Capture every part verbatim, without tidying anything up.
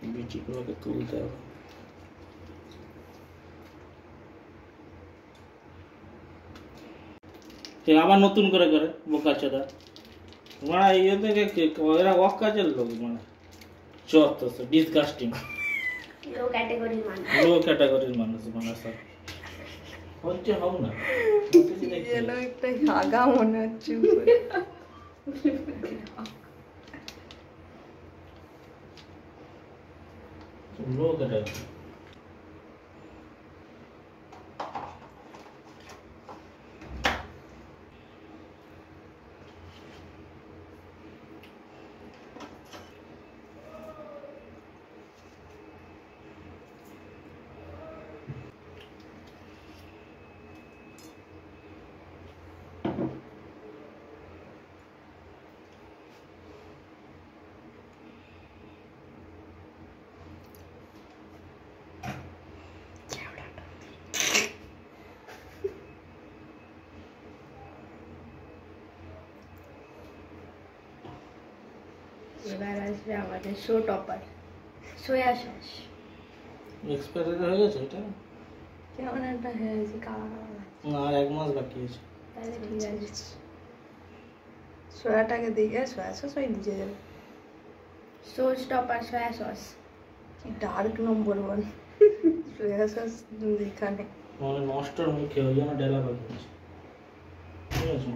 বিচিগুলোকে তুলতে হবে। আবার নতুন করে করে বোকা চোদা মারা ইয়ে থেকে এরা ওয়াক কাজের লোক মানে যত ডিসগাস্টিং লো ক্যাটাগরির মানুষ লো ক্যাটাগরির মানুষ মানে সব হচ্ছে হোক না যেন একটা হাগা মনে হচ্ছে লো ক্যাটাগরি। এবার আসবে আমাদের show topper soya sauce. Expiry হয়ে গেছে এটা কেমন একটা হয়েছে কালা কালা না আর এক মাস বাকি আছে তাহলে ঠিক আছে সোয়াটাকে দিয়ে সোয়া সস ওই নিজে যাবে সোস টপার সোয়া সস কি dark number one soya sauce এখানে মানে নষ্টর মুখে ওই জন্য ডেলা বাকি আছে ঠিক আছে।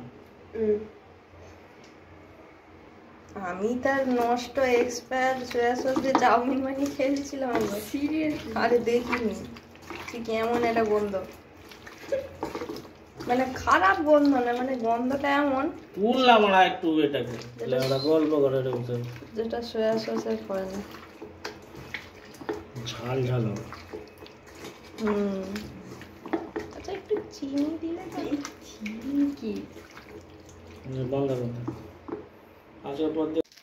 আমি তার নষ্ট এক্সপায়ার সোয়া সস দিয়ে চাউমিন বানিয়ে খেয়ে দিয়েছিলাম আমরা সিরিয়াসলি আরে দেখিনি ঠিক এমন একটা গন্ধ মানে খারাপ গন্ধ না মানে গন্ধটা এমন তুললাম না একটু এটাকে ওরা গল্প করে রেখেছে যেটা সোয়া সসের করে না ঝাল ঝাল হবে। হুম আচ্ছা একটু চিনি দিলে তো চিনি কি বন্ধ করতে আজকের পর দিয়ে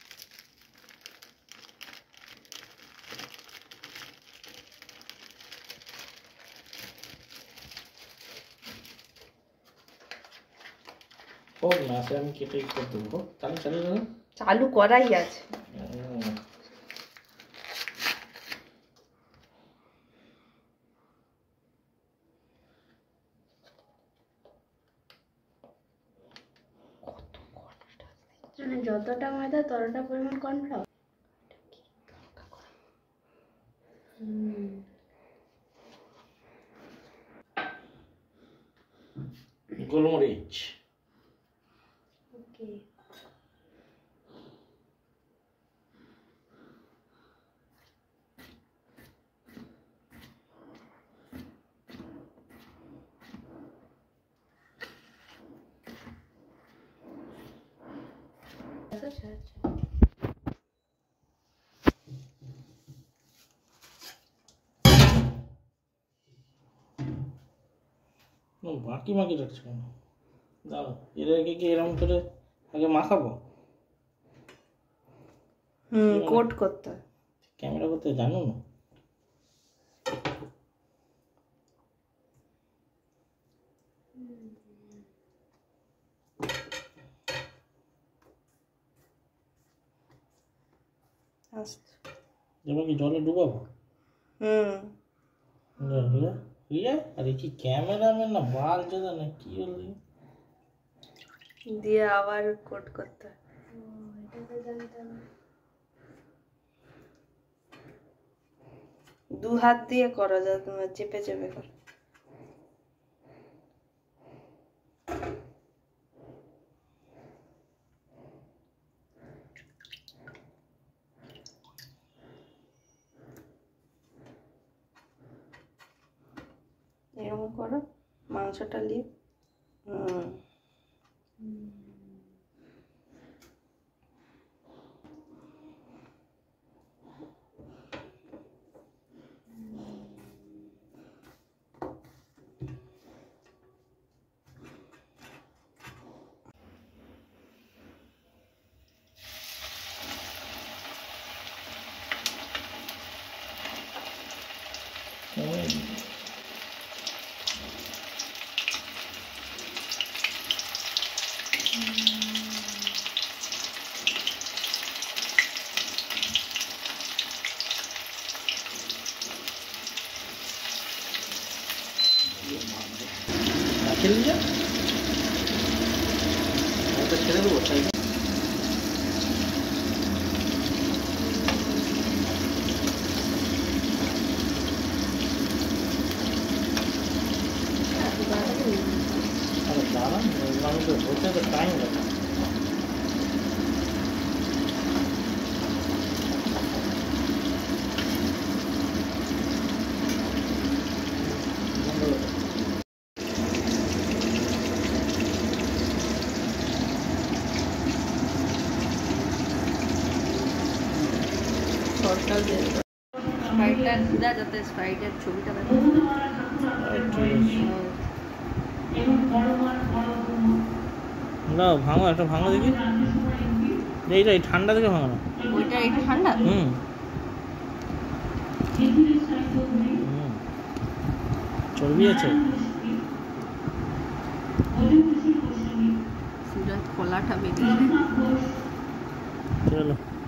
হোক না সে আমি কেটে করে দেবো চালু চালু চালু চালু করাই আছে মানে যতটা ময়দা ততটা পরিমাণ কর্নফ্লাওয়ার গোলমরিচ ওকে আচ্ছা আচ্ছা বাকি মাকি রাখছো কেন দাঁড়ো এদেরকে কি এরকম করে আগে মাখাবো হুম কোট করতে ক্যামেরা করতে জানো না যেমন কি জলে ডুবাবো হুম আরে কি ক্যামেরাম্যান না বাল চোদা না কি হলি দিয়ে আবার কোট করতে দু হাত দিয়ে করো যা তোমার চেপে চেপে করো এরকম করো মাংসটা নিয়ে হুম মিল যা একটা ছেড়ে দেবো সাইকেল দাঁড়ান মানুষের হতে তো টাইম লাগে সরকার দিয়ে স্প্রাইটটা দিদা যাতে স্প্রাইটের ছবিটা দেখো না ভাঙো একটা ভাঙো দেখি এইটা এই ঠান্ডা থেকে ভাঙো না ওইটা একটু ঠান্ডা হুম চর্বি আছে খোলাটা বেরিয়ে চলো